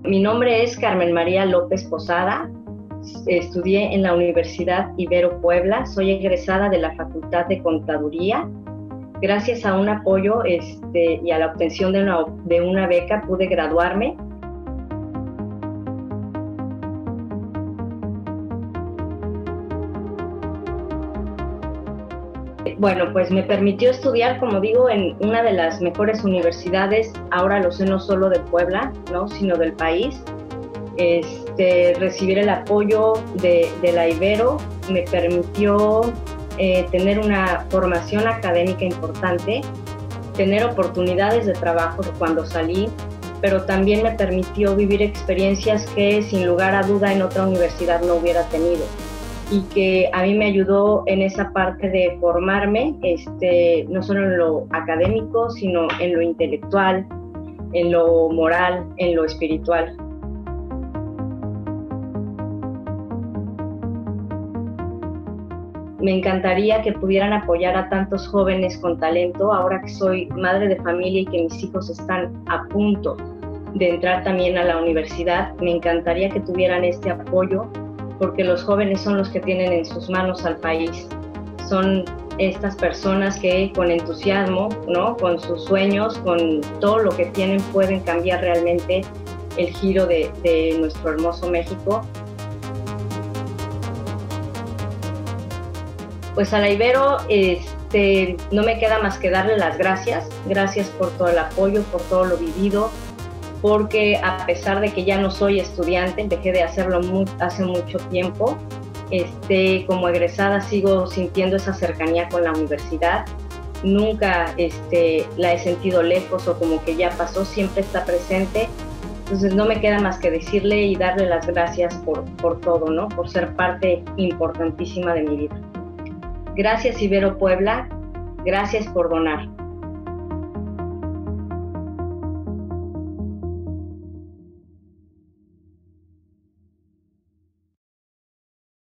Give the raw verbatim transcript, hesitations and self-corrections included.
Mi nombre es Carmen María López Posada. Estudié en la Universidad Ibero Puebla. Soy egresada de la Facultad de Contaduría. Gracias a un apoyo este, y a la obtención de una, de una beca pude graduarme. Bueno, pues me permitió estudiar, como digo, en una de las mejores universidades, ahora lo sé, no solo de Puebla, ¿no?, sino del país. Este, recibir el apoyo de, de la Ibero me permitió eh, tener una formación académica importante, tener oportunidades de trabajo cuando salí, pero también me permitió vivir experiencias que sin lugar a duda en otra universidad no hubiera tenido, y que a mí me ayudó en esa parte de formarme, este, no solo en lo académico, sino en lo intelectual, en lo moral, en lo espiritual. Me encantaría que pudieran apoyar a tantos jóvenes con talento, ahora que soy madre de familia y que mis hijos están a punto de entrar también a la universidad. Me encantaría que tuvieran este apoyo, porque los jóvenes son los que tienen en sus manos al país. Son estas personas que con entusiasmo, ¿no?, con sus sueños, con todo lo que tienen, pueden cambiar realmente el giro de, de nuestro hermoso México. Pues a la Ibero este, no me queda más que darle las gracias. Gracias por todo el apoyo, por todo lo vivido, porque a pesar de que ya no soy estudiante, dejé de hacerlo muy, hace mucho tiempo, este, como egresada sigo sintiendo esa cercanía con la universidad. Nunca este, la he sentido lejos o como que ya pasó, siempre está presente. Entonces no me queda más que decirle y darle las gracias por, por todo, ¿no?, por ser parte importantísima de mi vida. Gracias, Ibero Puebla. Gracias por donar.